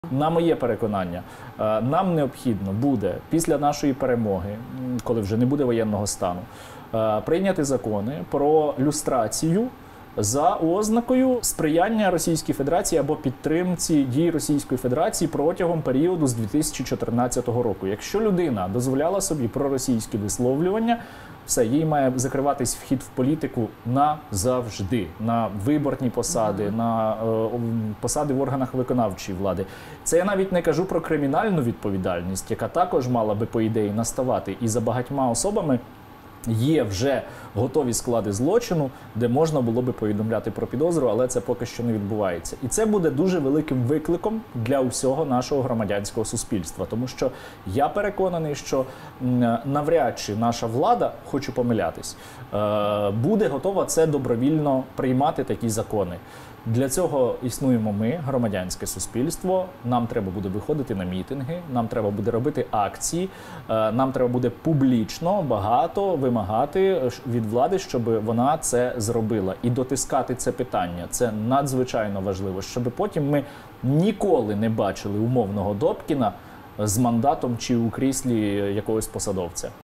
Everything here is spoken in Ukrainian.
На моє переконання, нам необхідно буде після нашої перемоги, коли вже не буде воєнного стану, прийняти закони про люстрацію за ознакою сприяння Російській Федерації або підтримці дій Російської Федерації протягом періоду з 2014 року. Якщо людина дозволяла собі проросійські висловлювання, все, їй має закриватись вхід в політику назавжди, на виборні посади, на посади в органах виконавчої влади. Це я навіть не кажу про кримінальну відповідальність, яка також мала би, по ідеї, наставати. І за багатьма особами є вже готові склади злочину, де можна було би повідомляти про підозру, але це поки що не відбувається. І це буде дуже великим викликом для усього нашого громадянського суспільства. Тому що я переконаний, що навряд чи наша влада, хочу помилятись, буде готова це добровільно приймати, такі закони. Для цього існуємо ми, громадянське суспільство, нам треба буде виходити на мітинги, нам треба буде робити акції, нам треба буде публічно багато вимагати від влади, щоб вона це зробила. І дотискати це питання. Це надзвичайно важливо, щоб потім ми ніколи не бачили умовного Добкіна з мандатом чи у кріслі якогось посадовця.